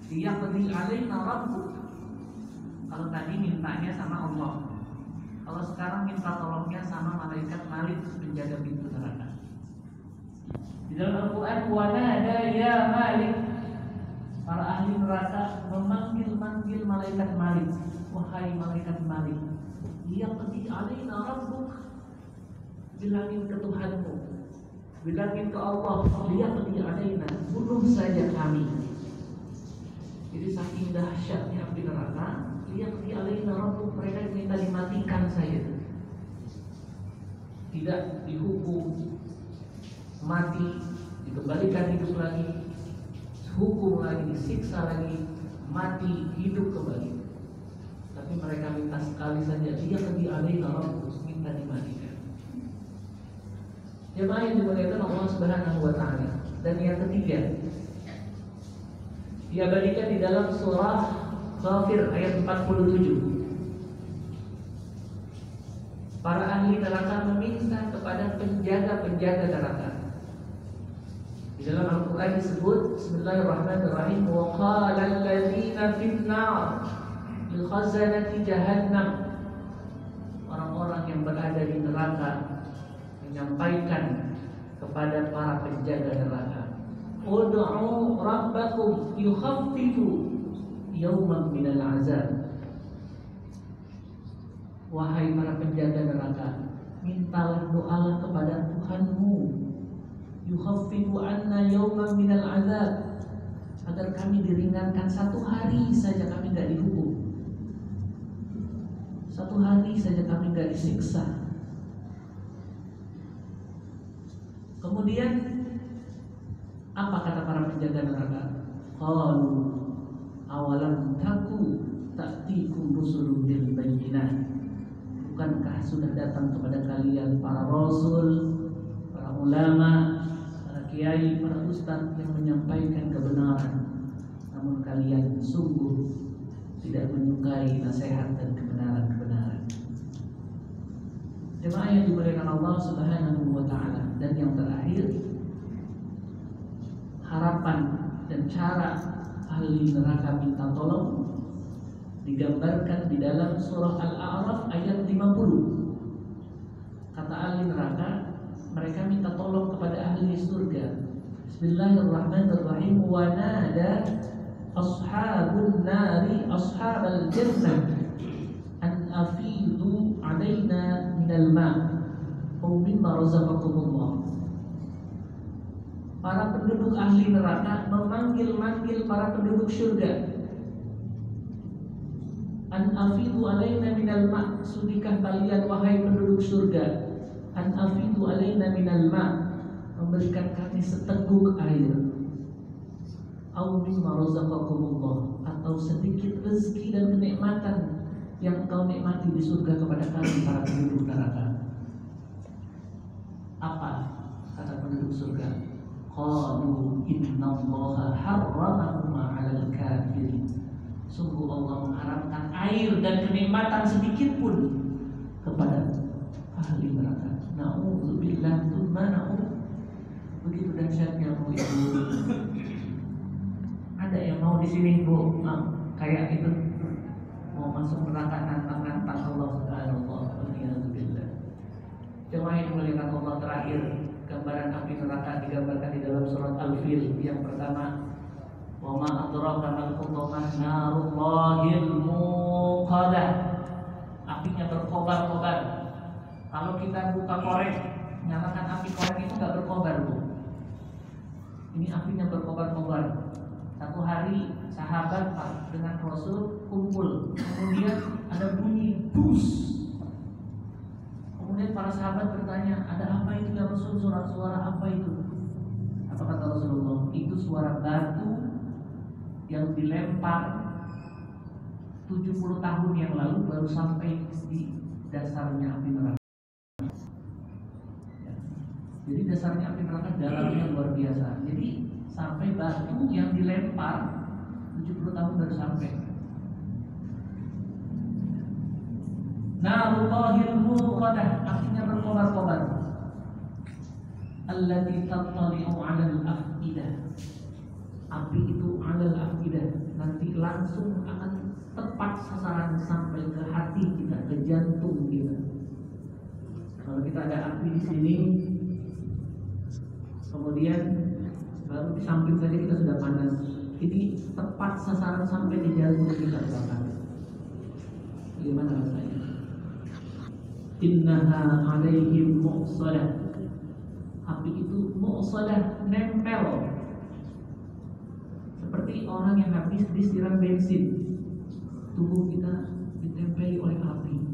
liyaqdi alaina rabbuk. Kalau tadi mintanya sama Allah, kalau sekarang minta tolongnya sama malaikat Malik, penjaga pintu neraka. Di dalam Al-Quran, wa nada ya Malik, para ahli neraka memanggil-manggil malaikat Malik, wahai malaikat Malik, liyaqdi alaina rabbuk, bilangin ke Tuhanmu, bilangin ke Allah, liyaqdi alaina, bunuh saja kami. Jadi saking dahsyatnya api neraka, liyaqdi alaina rabbuk, mereka minta dimatikan saja, tidak dihukum mati, dikembalikan hidup lagi, hukum lagi, disiksa lagi, mati, hidup kembali. Tapi mereka minta sekali saja, liyaqdi alaina rabbuk, minta dimatikan. Jemaah yang dimuliakan Allah Subhanahu wa taala. Dan yang ketiga, diabadikan di dalam surah Ghafir ayat 47. Para ahli neraka meminta kepada penjaga-penjaga neraka. Di dalam Al-Quran disebut, Bismillahirrahmanirrahim, wa qala alladzina fin nar li khazanati jahannam. Orang-orang yang berada di neraka menyampaikan kepada para penjaga neraka, ud'u rabbakum yukhaffifu yawman minal azab. Wahai para penjaga neraka, mintalah doalah kepada Tuhanmu, yukhaffifu anna yawman minal azab, agar kami diringankan satu hari saja, kami tidak dihukum, satu hari saja kami tidak disiksa. Kemudian apa kata para penjaga neraka? Qalu awalam taku ta'tikum rusulun bil bayyinah. Bukankah sudah datang kepada kalian para rasul, para ulama, para kiai, para ustadz yang menyampaikan kebenaran, namun kalian sungguh tidak menyukai nasihat dan kebenaran-kebenaran. Jemaah yang dimuliakan Allah Subhanahu wa taala. Dan yang terakhir, harapan dan cara ahli neraka minta tolong digambarkan di dalam surah Al-A'raf ayat 50. Kata ahli neraka, mereka minta tolong kepada ahli surga. Bismillahirrahmanirrahim, wa nada ashabun nari ashabal jannah an afidu alaina minal ma' aw mimma razaqakumullah. Para penduduk ahli neraka memanggil-manggil para penduduk surga, an afidu alaina minal ma', sudikah kalian wahai penduduk surga, an afidu alaina minal ma', memberikan kami seteguk air, au mimma razaqakumullah, atau sedikit rezeki dan kenikmatan yang engkau nikmati di surga kepada kami para penduduk neraka. Apa kata penduduk surga? Qalu innallaha harramahuma 'alal kafirin. Sungguh Allah mengharamkan air dan kenikmatan sedikit pun kepada ahli neraka. Na'udzubillah tsumma na'udzu. Begitu dahsyatnya Bu Ibu. Ada yang mau di sini Bu, kayak itu mau masuk neraka nantang-nantang Allah Subhanahu wa taala. Jemaah yang dimuliakan Allah, terakhir gambaran api neraka digambarkan di dalam surat Al-Fil. Yang pertama, wa ma adraka mal hutamah narullahil muqadah. Apinya berkobar-kobar. Kalau kita buka korek, nyalakan api korek itu enggak berkobar, Bu. Ini apinya berkobar-kobar. Satu hari sahabat dengan Rasul kumpul, kemudian ada bunyi dus. Kemudian para sahabat bertanya, ada apa itu ya Rasul? Suara apa itu? Apa kata Rasulullah? Itu suara batu yang dilempar 70 tahun yang lalu baru sampai di dasarnya api neraka. Jadi dasarnya api neraka dalamnya luar biasa. Jadi sampai batu yang dilempar 70 tahun baru sampai. Narullahil muqadah, apinya berkobar-kobar. Allati tattali'u 'alal afidah. Api itu 'alal afidah, langsung akan tepat sasaran sampai ke hati kita, ke jantung kita. Kalau kita ada api di sini, kemudian baru di samping saja kita sudah panas. Ini tepat sasaran sampai di jantung kita terbakar. Bagaimana rasanya? Innaha alaihim mu'sadah. Api itu mu'sadah, nempel. Seperti orang yang habis disiram bensin, tubuh kita ditempeli oleh api.